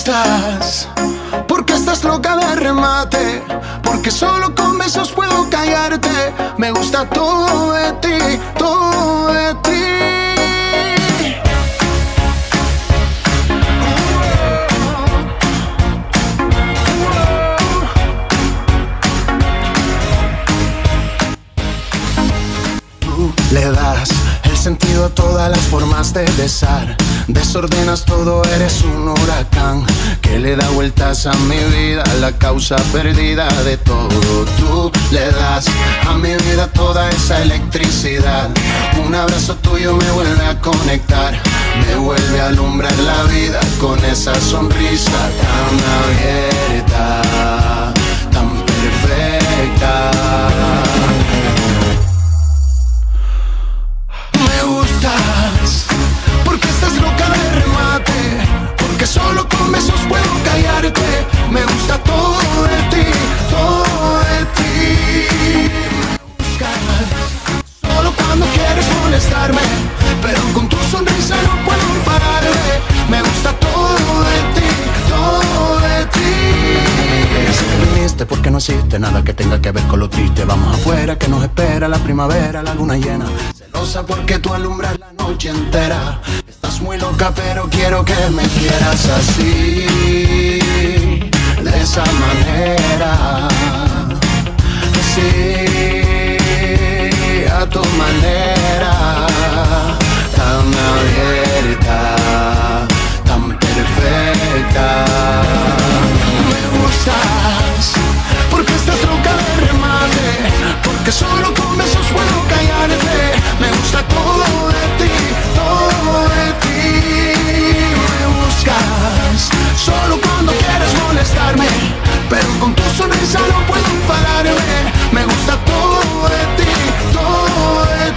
gustas, porque estás loca de remate, porque solo con besos puedo callarte. Me gusta todo de ti, todo de ti. Tú le das el sentido a todas las formas de besar. Desordenas todo, eres un huracán que le da vueltas a mi vida, la causa perdida de todo. Tú le das a mi vida toda esa electricidad. Un abrazo tuyo me vuelve a conectar, me vuelve a alumbrar la vida con esa sonrisa tan abierta, tan perfecta. Que solo con besos puedo callarte. Me gusta todo de ti, todo de ti. Me buscas solo cuando quieres molestarme, pero con tu sonrisa no puedo pararme. Me gusta todo de ti, todo de ti. Si me viniste porque no existe nada que tenga que ver con lo triste. Vamos afuera que nos espera la primavera, la luna llena. Celosa porque tú alumbras la noche entera. Muy loca, pero quiero que me quieras así, de esa manera, así, a tu manera, tan abierta, tan perfecta. Me gustas, porque estás loca de remate, porque solo con besos puedo callarte. Me gusta todo de ti, todo de ti. Solo cuando quieres molestarme, pero con tu sonrisa no puedo enfadarme. Me gusta todo de ti, todo de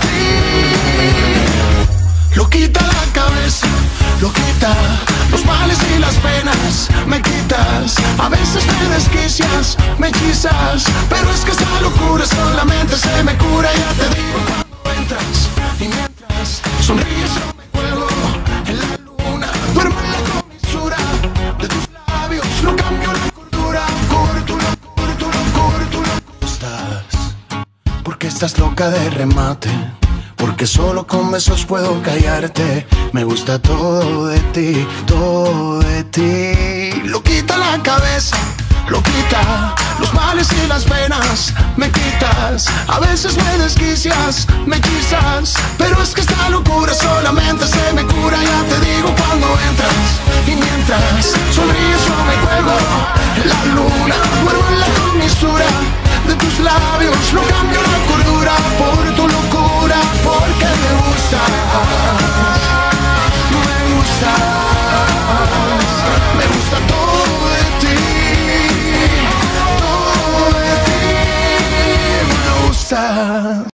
ti. Lo quita la cabeza, lo quita los males y las penas. Me quitas, a veces me desquicias, me hechizas, pero es que esta locura solamente se me cura. Ya te digo cuando entras y mientras sonríes yo me cuelgo en la luna. Duermo en la comisura de tus labios, no cambio la cordura. Cortula. Porque estás loca de remate, porque solo con besos puedo callarte. Me gusta todo de ti, todo de ti. Lo quita la cabeza, lo quita los males y las penas. Me quitas, a veces me desquicias, me hechizas, pero es que esta locura solamente se me cura. Ya te digo cuando entras y mientras sonríes yo me cuelgo en la luna. Duermo en la comisura de tus labios, no cambio la cordura por tu locura, porque me gustas, me gustas, me gusta todo de ti, todo de ti, me gusta.